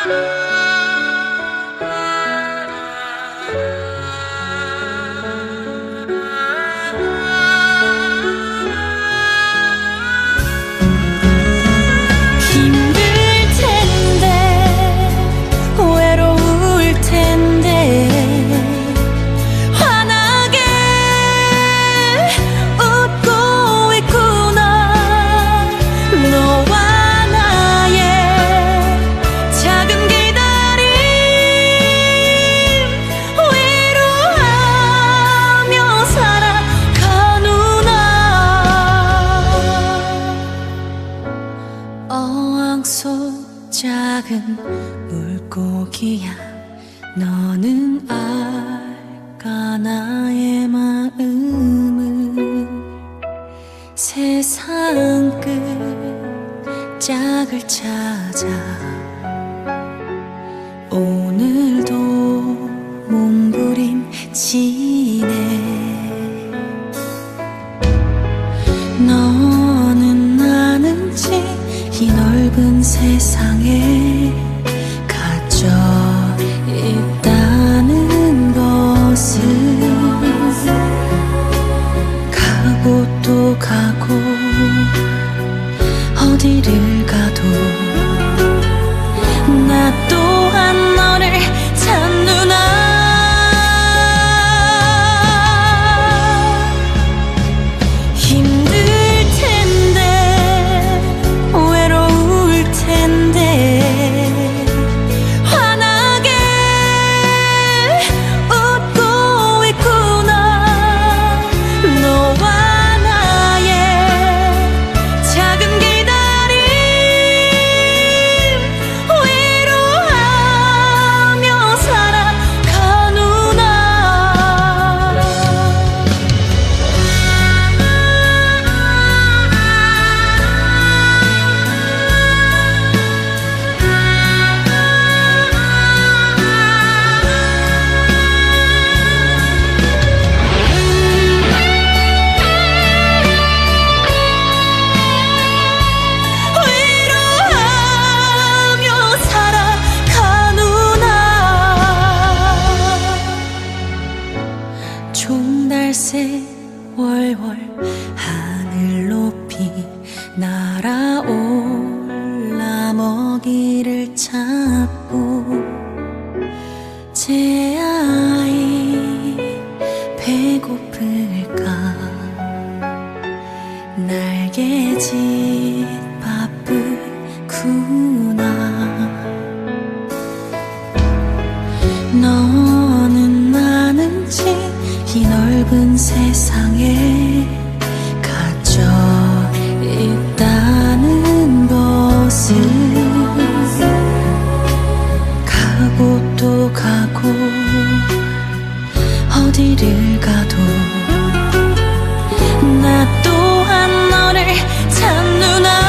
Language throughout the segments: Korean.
작은 물고기야, 너는 알까 나의 마음을. 세상 끝짝을 찾아 오늘도 몸부림치네. 너는 아는지 이 넓은 세상에 갇혀 있다는 것을. 가고 또 가고 어디를 가도 나 또한 너를 찾누나. 종달새 월월 하늘 높이 날아올라 먹이를 찾고. 제 아이 배고플까 날개짓 바쁘구나. 너는 아는지 이 넓은 세상에 갇혀 있다는 것을. 가고 또 가고 어디를 가도 나 또한 너를 찾누나.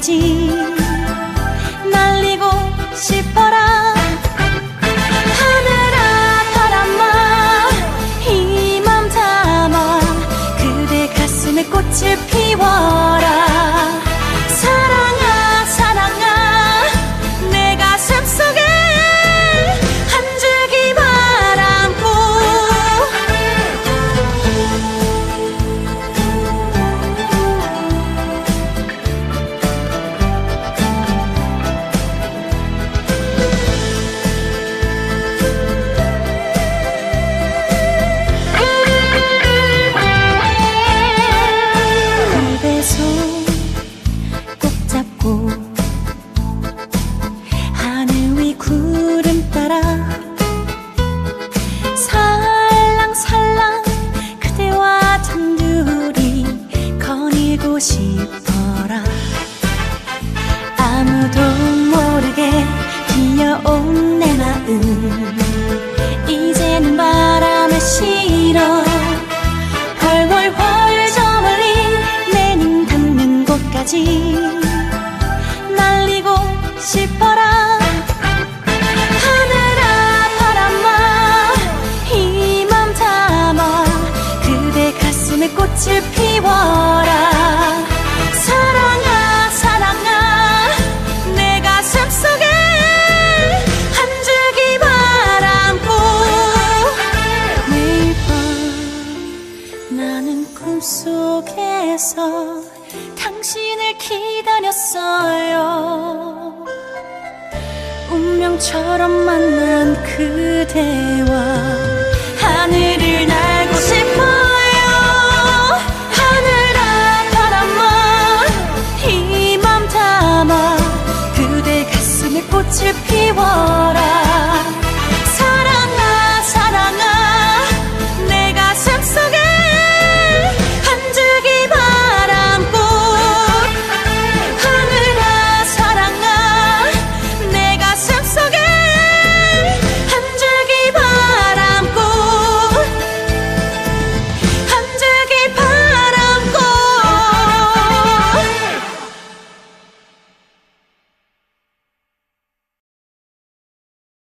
꽃까지 날리고 싶어라. 하늘아 바람아 이 맘 담아 그대 가슴에 꽃을 피워라. 사랑아 사랑아 내 가슴 속에 한 줄기 바람고 그대 손 꼭 잡고 하늘 위 구름 따라 살랑살랑 그대와 단둘이 거닐고 싶어라. 아무도 모르게 기어온 내 마음 이제는 바람에 실어 훨훨훨 저 멀리 내 눈 닿는 곳까지 날리고 싶어라. 하늘아 바람아 이 맘 담아 그대 가슴에 꽃을 피워라. 사랑아 사랑아 내 가슴 속에 한 줄기 바람고 매일 밤 나는 꿈속에서 당신을 기다렸어요. 운명처럼 만난 그대와 하늘을 날